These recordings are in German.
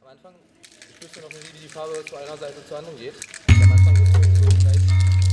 Anfang, ich wüsste noch nicht, wie die Farbe zu einer Seite zur anderen geht. Am Anfang wird es so gleich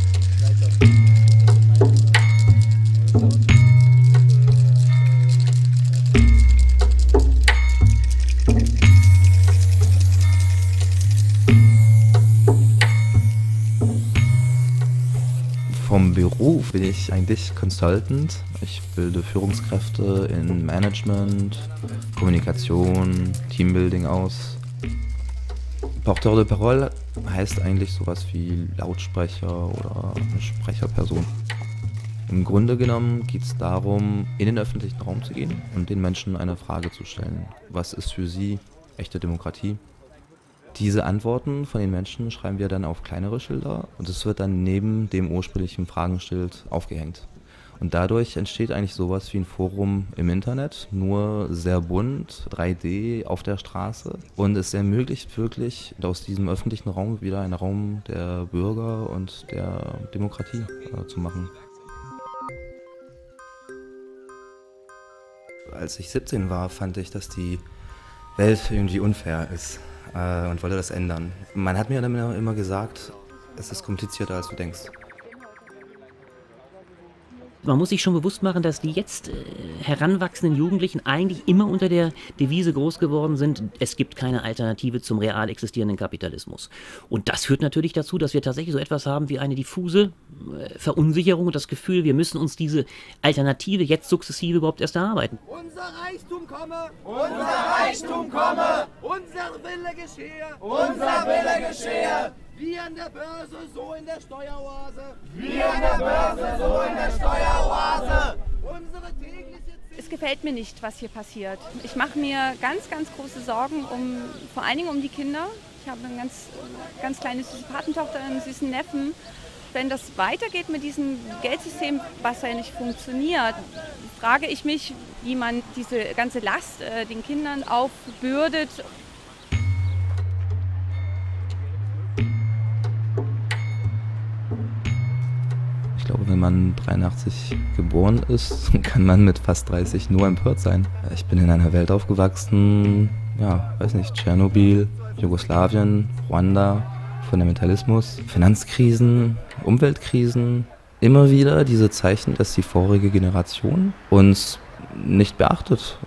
Vom Beruf bin ich eigentlich Consultant. Ich bilde Führungskräfte in Management, Kommunikation, Teambuilding aus. Porteur de parole heißt eigentlich sowas wie Lautsprecher oder eine Sprecherperson. Im Grunde genommen geht es darum, in den öffentlichen Raum zu gehen und den Menschen eine Frage zu stellen. Was ist für sie echte Demokratie? Diese Antworten von den Menschen schreiben wir dann auf kleinere Schilder und es wird dann neben dem ursprünglichen Fragenschild aufgehängt. Und dadurch entsteht eigentlich sowas wie ein Forum im Internet, nur sehr bunt, 3D auf der Straße. Und es ermöglicht wirklich aus diesem öffentlichen Raum wieder einen Raum der Bürger und der Demokratie zu machen. Als ich 17 war, fand ich, dass die Welt irgendwie unfair ist und wollte das ändern. Man hat mir dann immer gesagt, es ist komplizierter, als du denkst. Man muss sich schon bewusst machen, dass die jetzt heranwachsenden Jugendlichen eigentlich immer unter der Devise groß geworden sind, es gibt keine Alternative zum real existierenden Kapitalismus. Und das führt natürlich dazu, dass wir tatsächlich so etwas haben wie eine diffuse Verunsicherung und das Gefühl, wir müssen uns diese Alternative jetzt sukzessive überhaupt erst erarbeiten. Unser Reichtum komme! Unser Reichtum komme! Unser Wille geschehe! Unser Wille geschehe! Wie an der Börse, so in der Steueroase! Wie an der Börse, so in der Steueroase! Unsere tägliche... Es gefällt mir nicht, was hier passiert. Ich mache mir ganz, ganz große Sorgen, vor allen Dingen um die Kinder. Ich habe eine ganz kleine süße Patentochter, einen süßen Neffen. Wenn das weitergeht mit diesem Geldsystem, was ja nicht funktioniert, frage ich mich, wie man diese ganze Last den Kindern aufbürdet. Ich glaube, wenn man 83 geboren ist, kann man mit fast 30 nur empört sein. Ich bin in einer Welt aufgewachsen, ja, weiß nicht, Tschernobyl, Jugoslawien, Ruanda, Fundamentalismus, Finanzkrisen, Umweltkrisen. Immer wieder diese Zeichen, dass die vorige Generation uns nicht beachtet.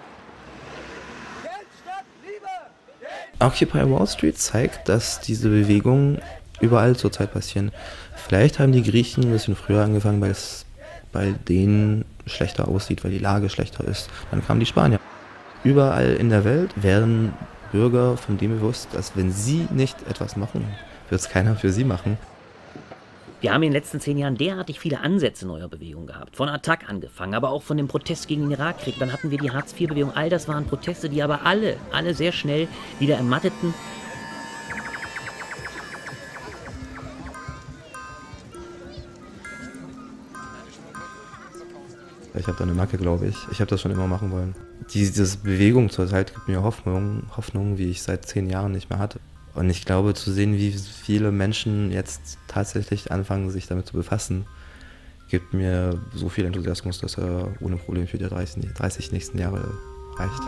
Occupy Wall Street zeigt, dass diese Bewegungen überall zurzeit passieren. Vielleicht haben die Griechen ein bisschen früher angefangen, weil es bei denen schlechter aussieht, weil die Lage schlechter ist. Dann kamen die Spanier. Überall in der Welt werden Bürger von dem bewusst, dass wenn sie nicht etwas machen, wird es keiner für sie machen. Wir haben in den letzten 10 Jahren derartig viele Ansätze neuer Bewegungen gehabt. Von Attac angefangen, aber auch von dem Protest gegen den Irakkrieg. Dann hatten wir die Hartz-IV-Bewegung. All das waren Proteste, die aber alle sehr schnell wieder ermatteten. Ich habe da eine Macke, glaube ich. Ich habe das schon immer machen wollen. Diese Bewegung zurzeit gibt mir Hoffnung, wie ich seit 10 Jahren nicht mehr hatte. Und ich glaube, zu sehen, wie viele Menschen jetzt tatsächlich anfangen, sich damit zu befassen, gibt mir so viel Enthusiasmus, dass er ohne Probleme für die 30 nächsten Jahre reicht.